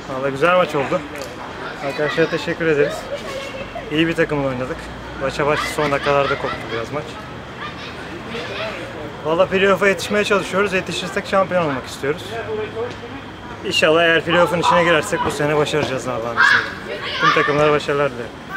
Vallahi güzel maç oldu. Arkadaşlara teşekkür ederiz. İyi bir takımla oynadık. Başa baş son dakikalarda koptu biraz maç. Vallahi playoff'a yetişmeye çalışıyoruz. Yetişirsek şampiyon olmak istiyoruz. İnşallah eğer playoff'un içine girersek bu sene başaracağız Allah'ın izniyle. Tüm takımlara başarılar dilerim.